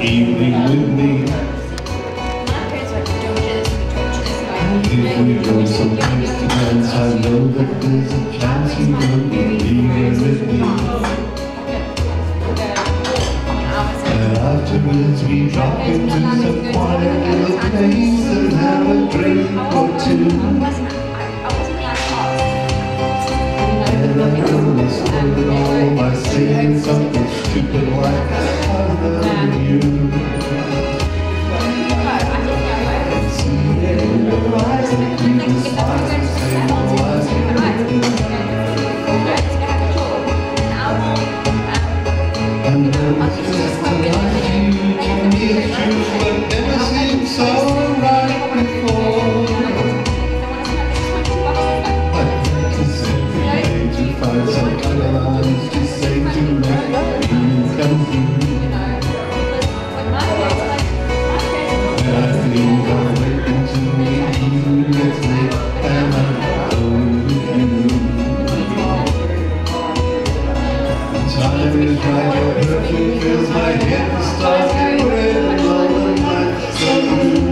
evening with me. If we go someplace to dance, I know that there's a chance you will be leaving with me. And afterwards we drop into some quiet little place and have a drink or two. And I gonna spoil it all by saying something stupid like I love you. And see you in the eyes and do the smiles and say, oh, I see you. And there was just a like you to me, it's true, but never seemed so right before. I'd like to simply to find some clear lines to say to make you come through. And I think I'll wait until we even get late and I'm alone with you. The time is right, your perfume fills my head, the stars get red and all the nights so blue.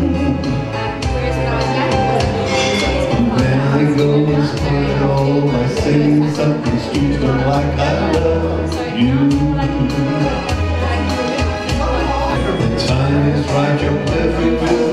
And then I go and spoil it all by saying something stupid like I love you. The time is right, you're perfect with